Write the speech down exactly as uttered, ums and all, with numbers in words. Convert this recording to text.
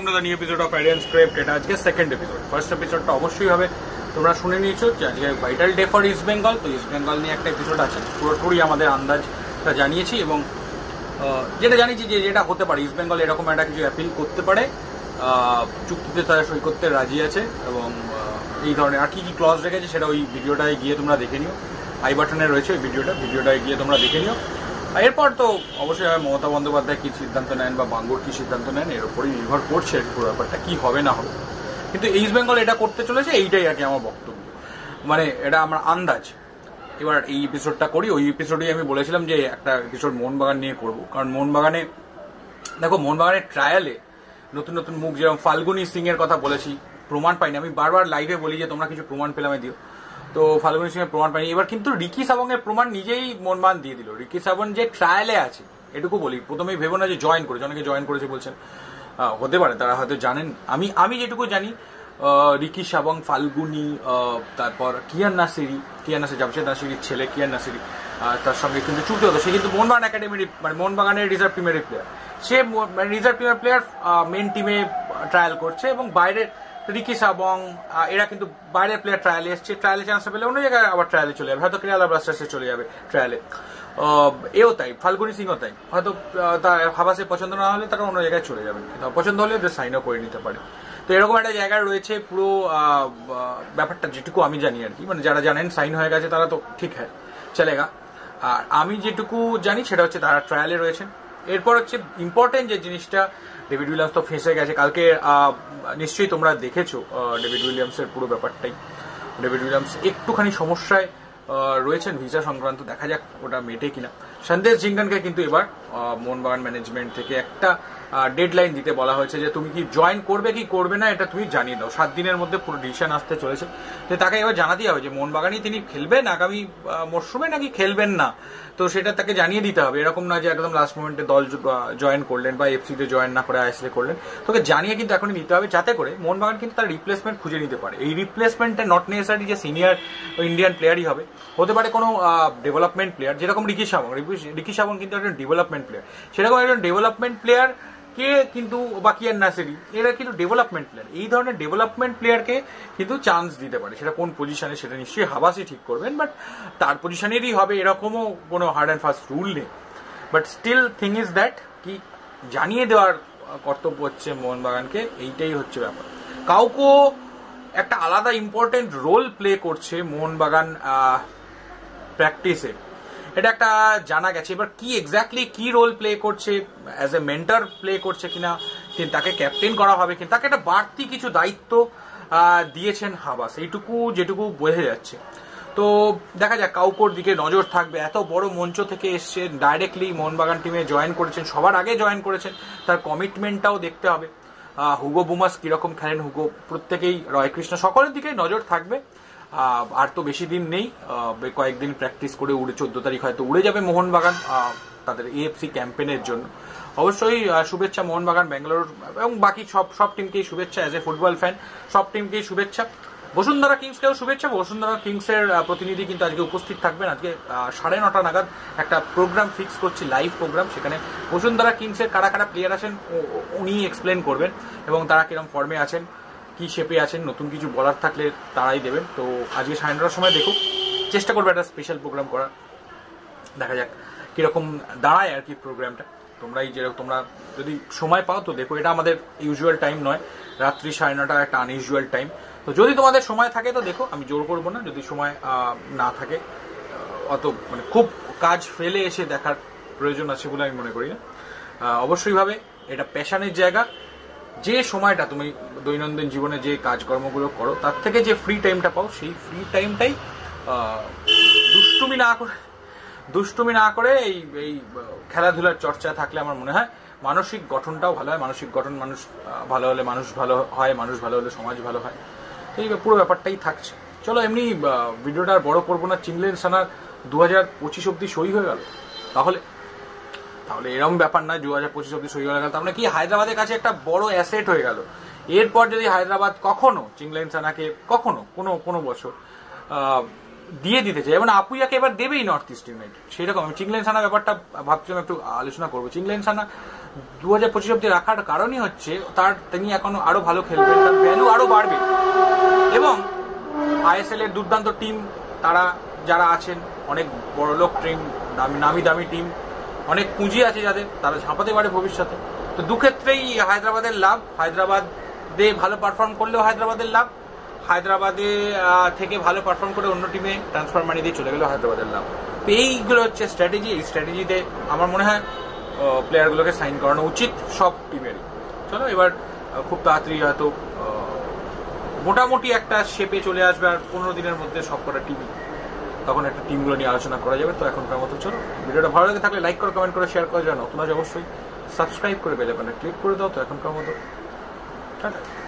Welcome to the new episode of আইডিয়ান script. এটা আজকে সেকেন্ড এপিসোড। ফার্স্ট এপিসোডটা অবশ্যই হবে, তোমরা শুনে নিয়েছো যে আজকে vital day for East Bengal. তো ইস্ট বেঙ্গল নিয়ে একটা এপিসোড আছে, পুরোপুরি আমাদের আন্দাজটা জানিয়েছি এবং যেটা জানিয়েছি যে যেটা হতে পারে ইস্ট বেঙ্গল এরকম একটা কিছু অ্যাপিল করতে পারে, চুক্তিতে তারা সই করতে রাজি আছে এবং এই ধরনের আর কি কি ক্লজ রেখেছে সেটা ওই ভিডিওটায় গিয়ে তোমরা দেখে নিও। আই বাটনে রয়েছে ওই ভিডিওটা, ভিডিওটায় গিয়ে তোমরা দেখে নিও। এরপর তো অবশ্যই মমতা বন্দ্যোপাধ্যায় কী সিদ্ধান্ত নেন বা বাঙ্গুর কী সিদ্ধান্ত নেন এর উপরেই নির্ভর করছে পুরো ব্যাপারটা কী হবে না হবে। কিন্তু ইস্ট বেঙ্গল এটা করতে চলেছে, এইটাই আর কি আমার বক্তব্য, মানে এটা আমার আন্দাজ। এবার এই এপিসোডটা করি, ওই এপিসোডেই আমি বলেছিলাম যে একটা এপিসোড মোহনবাগান নিয়ে করব, কারণ মোহনবাগানে দেখো মোহনবাগানের ট্রায়ালে নতুন নতুন মুখ, যেরকম ফাল্গুনি সিং এর কথা বলেছি, প্রমাণ পাইনি। আমি বারবার লাইভে বলি যে তোমরা কিছু প্রমাণ পেলামে দিও, তো ফাল্গুনি সিং এর প্রমাণ পাইনি। এবার কিন্তু রিকি সাবং এর প্রমাণ নিজেই মোহনবাগান দিয়ে দিল। রিকি সাবং যে ট্রায়ালে আছে এটুকু বলি, প্রথমেই ভেবো না যে জয়েন করেছে, অনেকে জয়েন করেছে বলছেন, হতে পারে তারা হয়তো জানেন। আমি আমি যেটুকু জানি রিকি সাবং, ফাল্গুনি, তারপর কিয়ান নাসিরি, কিয়ান নাসিরি জামশেদ নাসিরির ছেলে কিয়ান নাসিরি, তার সঙ্গে কিন্তু চুক্তি হতো। সে কিন্তু মোহনবাগান একাডেমির মানে মোহনবাগানের রিজার্ভ টিমের প্লেয়ার। সে রিজার্ভ টিমের প্লেয়ার মেন টিমে ট্রায়াল করছে এবং বাইরের রিকি সাবং এরা কিন্তু বাইরের প্লেয়ার ট্রায়ালে এসছে, ট্রায়ালে চান্স পেলে অন্য জায়গায় আবার ট্রায়ালে চলে যাবে, হয়তো কেরালা ব্লাস্টার্সে চলে যাবে ট্রায়ালে। এও তাই, ফাল্গুনি সিংও তাই, হয়তো তার হাবাসে পছন্দ না হলে তারা অন্য জায়গায় চলে যাবে, পছন্দ হলে ওদের সাইনও করে নিতে পারে। তো এরকম একটা জায়গায় রয়েছে পুরো ব্যাপারটা, যেটুকু আমি জানি আর কি, মানে যারা জানেন সাইন হয়ে গেছে তারা তো ঠিক হ্যাঁ চলেগা। আর আমি যেটুকু জানি সেটা হচ্ছে তারা ট্রায়ালে রয়েছেন। এরপর হচ্ছে ইম্পর্টেন্ট যে জিনিসটা, ডেভিড উইলিয়ামস তো ফেঁসে গেছে। কালকে নিশ্চয়ই তোমরা দেখেছো ডেভিড উইলিয়ামসের পুরো ব্যাপারটাই। ডেভিড উইলিয়ামস একটুখানি সমস্যায় রয়েছেন ভিসা সংক্রান্ত, দেখা যাক ওটা মেটে কিনা। সন্দেশ ঝিঙ্গানকে কিন্তু এবার মোহনবাগান ম্যানেজমেন্ট থেকে একটা ডেডলাইন দিতে বলা হয়েছে যে তুমি কি জয়েন করবে কি করবে না এটা তুমি জানিয়ে দাও। সাত দিনের মধ্যে পুরো ডিসিশন আসতে চলেছে, যে তাকে এবার জানাতেই হবে যে মোহনবাগানই তিনি খেলবেন আগামী মরশুমে নাকি খেলবেন না। তো সেটা তাকে জানিয়ে দিতে হবে, এরকম না যে একদম লাস্ট মোমেন্টে দল জয়েন করলেন বা এফসিতে জয়েন না করে আইএসএল করলেন। তোকে জানিয়ে কিন্তু এখনই নিতে হবে, যাতে করে মোহনবাগান কিন্তু তার রিপ্লেসমেন্ট খুঁজে নিতে পারে। এই রিপ্লেসমেন্টে নট নেসেসারি যে সিনিয়র ইন্ডিয়ান প্লেয়ারই হবে, হতে পারে কোনো ডেভেলপমেন্ট প্লেয়ার, যেরকম রিকি সাবং। রিকি সাবং কিন্তু একজন ডেভেলপমেন্ট প্লেয়ার, সেরকম একজন ডেভেলপমেন্ট প্লেয়ার কে কিন্তু বা কিয়ান নাসিরি এরা কিন্তু ডেভেলপমেন্ট প্লেয়ার। এই ধরনের ডেভেলপমেন্ট প্লেয়ারকে কিন্তু চান্স দিতে পারে। সেটা কোন পজিশনে সেটা নিশ্চয়ই হাবাসই ঠিক করবেন, বাট তার পজিশনেরই হবে এরকমও কোনো হার্ড অ্যান্ড ফাস্ট রুল নেই। But still thing is that কি জানিয়ে দেওয়ার কর্তব্য হচ্ছে মোহনবাগানকে, এইটাই হচ্ছে ব্যাপার। কাউকে একটা আলাদা ইম্পর্টেন্ট রোল প্লে করছে মোহনবাগান প্র্যাকটিসে, এটা একটা জানা গেছে। এবার কি এক্স্যাক্টলি কি রোল প্লে করছে, অ্যাজ এ মেন্টর প্লে করছে কিনা, তাকে ক্যাপ্টেন করা হবে কিনা, তাকে একটা বাড়তি কিছু দায়িত্ব দিয়েছেন হাবাস, এইটুকু যেটুকু বোঝা যাচ্ছে। তো দেখা যাক, কাউকোর দিকে নজর থাকবে। এত বড় মঞ্চ থেকে এসছে, ডাইরেক্টলি মোহনবাগান টিমে জয়েন করেছেন, সবার আগে জয়েন করেছেন, তার কমিটমেন্টটাও দেখতে হবে। হুগো বুমাস কিরকম খেলেন, হুগো প্রত্যেকেই, রয়কৃষ্ণ, সকলের দিকে নজর থাকবে। আর তো বেশি দিন নেই, কয়েকদিন প্র্যাকটিস করে উড়ে চোদ্দ তারিখ হয়তো উড়ে যাবে মোহনবাগান তাদের এএফসি ক্যাম্পেনের জন্য। অবশ্যই শুভেচ্ছা মোহনবাগান, ব্যাঙ্গালোর এবং বাকি সব সব টিমকেই শুভেচ্ছা। অ্যাজ এ ফুটবল ফ্যান সব টিমকেই শুভেচ্ছা। বসুন্ধরা কিংসকেও শুভেচ্ছা। বসুন্ধরা কিংসের প্রতিনিধি কিন্তু আজকে উপস্থিত থাকবেন। আজকে সাড়ে নটা নাগাদ একটা প্রোগ্রাম ফিক্স করছি, লাইভ প্রোগ্রাম। সেখানে বসুন্ধরা কিংসের কারা কারা প্লেয়ার আছেন উনি এক্সপ্লেন করবেন এবং তারা কিরকম ফর্মে আছেন, কি শেপে আছেন, নতুন কিছু বলার থাকলে তারাই দেবেন। তো আজকে সাড়ে নটার সময় দেখুক, চেষ্টা করবো একটা স্পেশাল প্রোগ্রাম করার। দেখা যাক কিরকম দাঁড়ায় আর কি প্রোগ্রামটা। তোমরাই যেরকম তোমরা যদি সময় পাও তো দেখো, এটা আমাদের ইউজুয়াল টাইম নয়, রাত্রি সাড়ে নটা একটা আনইউজুয়াল টাইম। তো যদি তোমাদের সময় থাকে তো দেখো, আমি জোর করবো না। যদি সময় না থাকে, অত মানে খুব কাজ ফেলে এসে দেখার প্রয়োজন আছে বলে আমি মনে করি না। অবশ্যই ভাবে এটা প্যাশনের জায়গা। যে সময়টা তুমি দৈনন্দিন জীবনে যে কাজকর্মগুলো করো তার থেকে যে ফ্রি টাইমটা পাও, সেই ফ্রি টাইমটাই দুষ্টুমি না করে দুষ্টুমি না করে এই এই খেলাধুলার চর্চা থাকলে আমার মনে হয় মানসিক গঠনটাও ভালো হয়। মানসিক গঠন, মানুষ ভালো হলে মানুষ ভালো হয়, মানুষ ভালো হলে সমাজ ভালো হয়। তো এই পুরো ব্যাপারটাই থাকছে। চলো, এমনি ভিডিওটা আর বড় করবো না। চিংলেনসানার দু হাজার পঁচিশ অব্দি সই হয়ে গেল, তাহলে তাহলে এরকম ব্যাপার নয় দু হাজার পঁচিশ অব্দি সই হয়ে গেল, তার মানে কি হায়দ্রাবাদের কাছে একটা বড় অ্যাসেট হয়ে গেল। এরপর যদি হায়দ্রাবাদ কখনো চিংলেনসানাকে কখনো কোনো কোনো বছর দিয়ে দিতে চাই, এবং আপুইয়াকে এবার দেবেই নর্থ ইস্ট ইউনাইটেড সেরকম। চিংলেন সানা ব্যাপারটা ভাবছিলাম একটু আলোচনা করবো। চিংলেন সানা দু হাজার পঁচিশ অব্দি রাখার কারণই হচ্ছে তার তিনি এখনো আরো ভালো খেলবেন, তার ভ্যালু আরো বাড়বে, এবং আইএসএল এর দুর্দান্ত টিম তারা যারা আছেন, অনেক বড় লোক টিম, নামি দামি টিম, অনেক পুঁজি আছে যাদের, তারা ঝাঁপাতে পারে ভবিষ্যতে। তো দুক্ষেত্রেই হায়দ্রাবাদের লাভ, হায়দ্রাবাদে ভালো পারফর্ম করলেও হায়দ্রাবাদের লাভ, হায়দ্রাবাদে থেকে ভালো পারফর্ম করে অন্য টিমে ট্রান্সফার মানি দিয়ে চলে গেলেও হায়দ্রাবাদের লাভ। তো এইগুলো হচ্ছে স্ট্র্যাটেজি। এই স্ট্র্যাটেজিতে আমার মনে হয় প্লেয়ারগুলোকে সাইন করানো উচিত সব টিমেরই। চলো এবার খুব তাড়াতাড়ি হয়তো মোটামুটি একটা শেপে চলে আসবে, আর পনেরো দিনের মধ্যে সব কটা টিমই, তখন একটা টিমগুলো নিয়ে আলোচনা করা যাবে। তো এখনকার মতো চলো, ভিডিওটা ভালো লাগে থাকলে লাইক করো, কমেন্ট করে শেয়ার করে জানো, তোমরা অবশ্যই সাবস্ক্রাইব করে বেল আইকনে ক্লিক করে দাও। তো এখনকার মতো টাটা।